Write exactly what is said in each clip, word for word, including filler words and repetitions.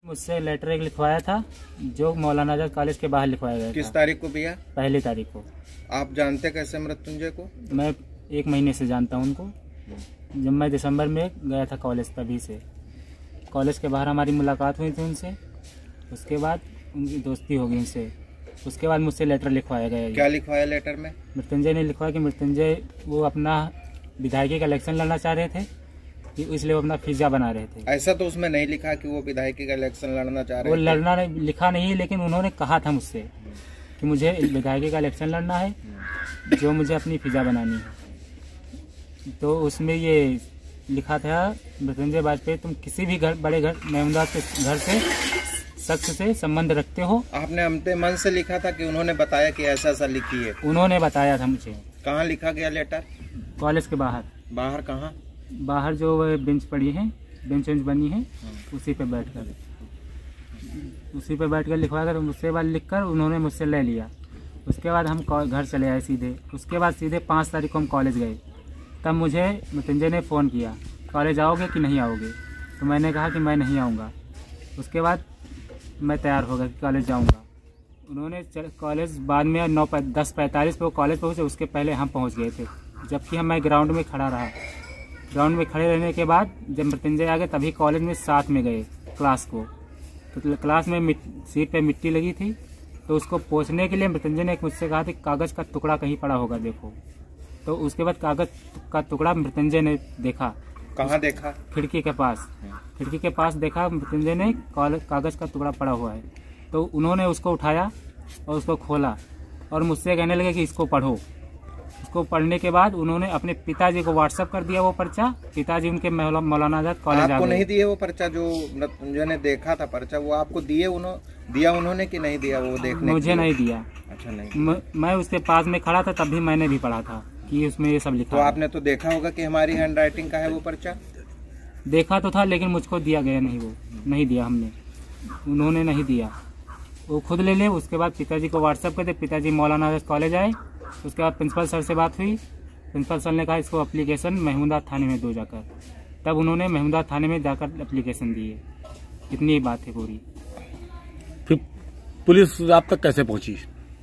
मुझसे लेटर एक लिखवाया था जो मौलाना आजाद कॉलेज के बाहर लिखवाया गया। किस तारीख को भैया? पहली तारीख को। आप जानते कैसे मृत्युंजय को? मैं एक महीने से जानता हूँ उनको। जब मैं दिसंबर में गया था कॉलेज, तभी से कॉलेज के बाहर हमारी मुलाकात हुई थी उनसे। उसके बाद उनकी दोस्ती हो गई उनसे। उसके बाद मुझसे लेटर लिखवाया गया। क्या लिखवाया लेटर में? मृत्युंजय ने लिखवाया कि मृत्युंजय वो अपना विधायकी का इलेक्शन लड़ना चाह रहे थे, कि इसलिए वो अपना पिज्जा बना रहे थे। ऐसा तो उसमें नहीं लिखा कि वो विधायकी का इलेक्शन लड़ना चाह रहे वो थे। लड़ना नहीं, लिखा नहीं, लेकिन उन्होंने कहा था मुझसे कि मुझे विधायकी का इलेक्शन लड़ना है, जो मुझे अपनी पिज्जा बनानी है। तो उसमें ये लिखा था, मृत्युंजय वाजपेयी तुम किसी भी घर, बड़े घर, महमूदाबाद के घर से शख्स से संबंध रखते हो। आपने हमते मन से लिखा था कि उन्होंने बताया कि ऐसा ऐसा लिखी है? उन्होंने बताया था मुझे। कहाँ लिखा गया लेटर? कॉलेज के बाहर। बाहर कहाँ? बाहर जो बेंच पड़ी है, बेंच वेंच बनी है, उसी पे बैठकर उसी पे बैठकर लिखवा कर मुझसे बाद लिख कर उन्होंने मुझसे ले लिया। उसके बाद हम घर चले आए सीधे। उसके बाद सीधे पाँच तारीख को हम कॉलेज गए। तब मुझे मृत्युंजय ने फ़ोन किया, कॉलेज आओगे कि नहीं आओगे? तो मैंने कहा कि मैं नहीं आऊँगा। उसके बाद मैं तैयार हो गया कि कॉलेज जाऊँगा। उन्होंने कॉलेज बाद में नौ दस पैंतालीस पे वो कॉलेज पहुँचे, उसके पहले हम पहुँच गए थे। जबकि हम मैं ग्राउंड में खड़ा रहा। ग्राउंड में खड़े रहने के बाद जब मृत्युंजय आ गए तभी कॉलेज में साथ में गए क्लास को। तो क्लास में सीट पे मिट्टी लगी थी, तो उसको पोंछने के लिए मृत्युंजय ने मुझसे कहा था कागज़ का टुकड़ा कहीं पड़ा होगा देखो। तो उसके बाद कागज़ का टुकड़ा मृत्युंजय ने देखा। कहाँ देखा? खिड़की के पास। खिड़की के पास देखा मृत्युंजय ने कागज़ का टुकड़ा पड़ा हुआ है। तो उन्होंने उसको उठाया और उसको खोला और मुझसे कहने लगे कि इसको पढ़ो। उसको पढ़ने के बाद उन्होंने अपने पिताजी को व्हाट्सएप कर दिया वो पर्चा। पिताजी उनके मौलाना आजाद कॉलेज आ गए। आपको नहीं दिए वो पर्चा? जो मृत्युंजय ने देखा था पर्चा, वो आपको दिए? उन्होंने दिया उन्होंने कि नहीं दिया वो देखने? मुझे नहीं दिया। अच्छा, नहीं। मैं उसके पास में खड़ा था, तभी मैंने भी पढ़ा था कि उसमें ये सब लिखा। तो आपने तो देखा होगा कि हमारी हैंड राइटिंग का है वो पर्चा? देखा तो था, लेकिन मुझको दिया गया नहीं, वो नहीं दिया हमने, उन्होंने नहीं दिया, वो खुद ले ले। उसके बाद पिताजी को व्हाट्सएप कर दे। पिताजी मौलाना आजाद कॉलेज आए। उसके बाद प्रिंसिपल सर से बात हुई। प्रिंसिपल सर ने कहा इसको एप्लीकेशन महमूदाबाद थाने में दो जाकर। तब उन्होंने महमूदाबाद थाने में जाकर एप्लीकेशन दिए। इतनी ही बात है पूरी। फिर पुलिस आप तक कैसे पहुंची?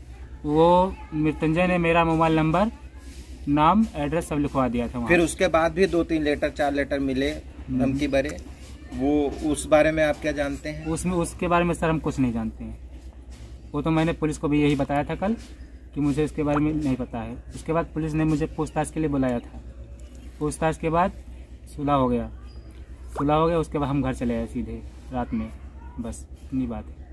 वो मृत्युंजय ने मेरा मोबाइल नंबर, नाम, एड्रेस सब लिखवा दिया था वहाँ। फिर उसके बाद भी दो तीन लेटर चार लेटर मिले धमकी भरे, वो उस बारे में आप क्या जानते हैं? उसमें उसके बारे में सर हम कुछ नहीं जानते हैं। वो तो मैंने पुलिस को भी यही बताया था कल कि मुझे इसके बारे में नहीं पता है। उसके बाद पुलिस ने मुझे पूछताछ के लिए बुलाया था। पूछताछ के बाद सुलह हो गया सुलह हो गया उसके बाद हम घर चले आए सीधे रात में। बस इतनी बात है।